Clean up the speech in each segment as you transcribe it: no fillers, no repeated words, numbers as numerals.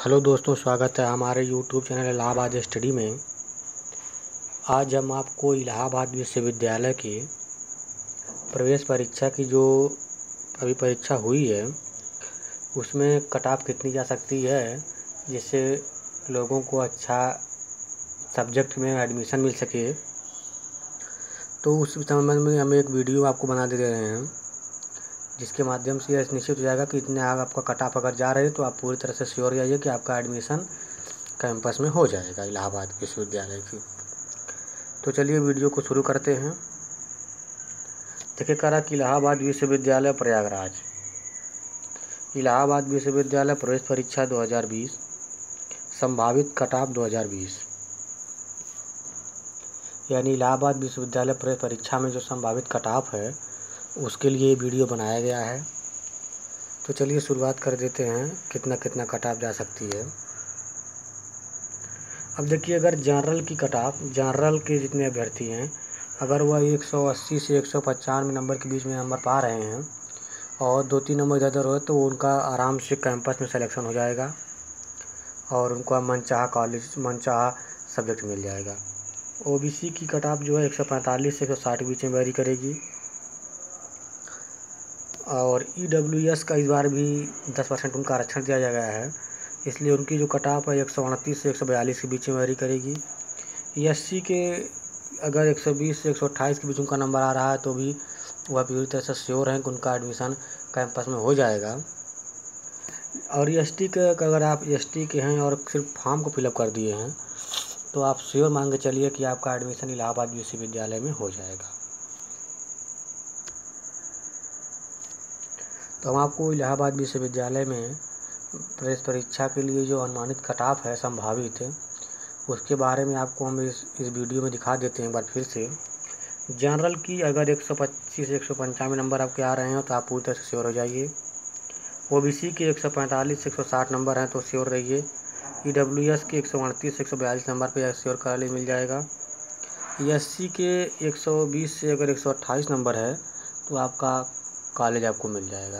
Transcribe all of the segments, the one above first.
Hello दोस्तों, स्वागत है हमारे यूट्यूब चैनल इलाहाबाद स्टडी में। आज हम आपको इलाहाबाद विश्वविद्यालय की प्रवेश परीक्षा की जो अभी परीक्षा हुई है उसमें कट ऑफ कितनी जा सकती है, जिससे लोगों को अच्छा सब्जेक्ट में एडमिशन मिल सके, तो उस संबंध में हम एक वीडियो आपको बना दे रहे हैं, जिसके माध्यम से यह निश्चित हो जाएगा कि इतने आगे आपका कट ऑफ अगर जा रहे हैं तो आप पूरी तरह से श्योर जाइए कि आपका एडमिशन कैंपस में हो जाएगा इलाहाबाद विश्वविद्यालय की। तो चलिए वीडियो को शुरू करते हैं। देखिए करा कि इलाहाबाद विश्वविद्यालय प्रयागराज, इलाहाबाद विश्वविद्यालय प्रवेश परीक्षा 2020 संभावित कट ऑफ 2020, यानी इलाहाबाद विश्वविद्यालय प्रवेश परीक्षा में जो संभावित कट ऑफ है उसके लिए वीडियो बनाया गया है। तो चलिए शुरुआत कर देते हैं कितना कितना कट ऑफ जा सकती है। अब देखिए, अगर जनरल की कट ऑफ, जनरल के जितने अभ्यर्थी हैं अगर वह 180 से 195 नंबर के बीच में नंबर पा रहे हैं और 2-3 नंबर इधर हो तो उनका आराम से कैंपस में सिलेक्शन हो जाएगा और उनको मनचाहा कॉलेज, मनचाहा सब्जेक्ट मिल जाएगा। ओबीसी की कट ऑफ जो है 145 से 160 के बीच में वेरी करेगी और ईडब्ल्यूएस का इस बार भी 10% उनका आरक्षण दिया गया है, इसलिए उनकी जो कट ऑफ है 129 से 142 के बीच में वेरी करेगी। एससी के अगर 120 से 128 के बीच उनका नंबर आ रहा है तो भी वह पूरी तरह से श्योर हैं कि उनका एडमिशन कैंपस में हो जाएगा। और एसटी के अगर आप एसटी के हैं और सिर्फ फॉर्म को फिलअप कर दिए हैं तो आप श्योर मान के चलिए कि आपका एडमिशन इलाहाबाद विश्वविद्यालय में हो जाएगा। तो हम आपको इलाहाबाद विश्वविद्यालय में प्रवेश परीक्षा के लिए जो अनुमानित कट ऑफ है संभावित है उसके बारे में आपको हम इस वीडियो में दिखा देते हैं एक बार फिर से। जनरल की अगर 125 से 195 नंबर आपके आ रहे हैं तो आप पूरी तरह से श्योर हो जाइए। ओबीसी के 145 से 160 नंबर हैं तो श्योर रहिए। ईडब्ल्यूएस के 138 से 142 नंबर पे श्योर कॉलेज मिल जाएगा। एससी के 120 से अगर 128 नंबर है तो आपका कॉलेज आपको मिल जाएगा।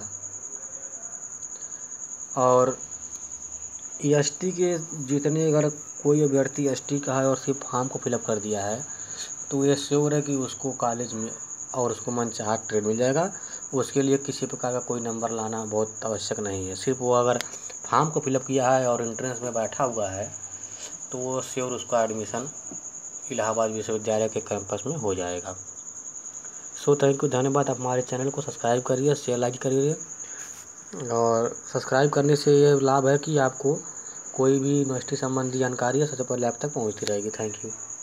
और एसटी के जितने, अगर कोई अभ्यर्थी एसटी का है और सिर्फ फॉर्म को फिलअप कर दिया है तो ये श्योर है कि उसको कॉलेज में और उसको मनचाहा ट्रेड मिल जाएगा। उसके लिए किसी प्रकार का कोई नंबर लाना बहुत आवश्यक नहीं है, सिर्फ वो अगर फॉर्म को फिलअप किया है और एंट्रेंस में बैठा हुआ है तो वो श्योर उसका एडमिशन इलाहाबाद विश्वविद्यालय के कैंपस में हो जाएगा। सो थैंक यू, धन्यवाद। आप हमारे चैनल को सब्सक्राइब करिए, शेयर लाइक करिए और सब्सक्राइब करने से ये लाभ है कि आपको कोई भी यूनिवर्सिटी संबंधी जानकारी है सबसे पहले आप तक पहुंचती रहेगी। Thank you.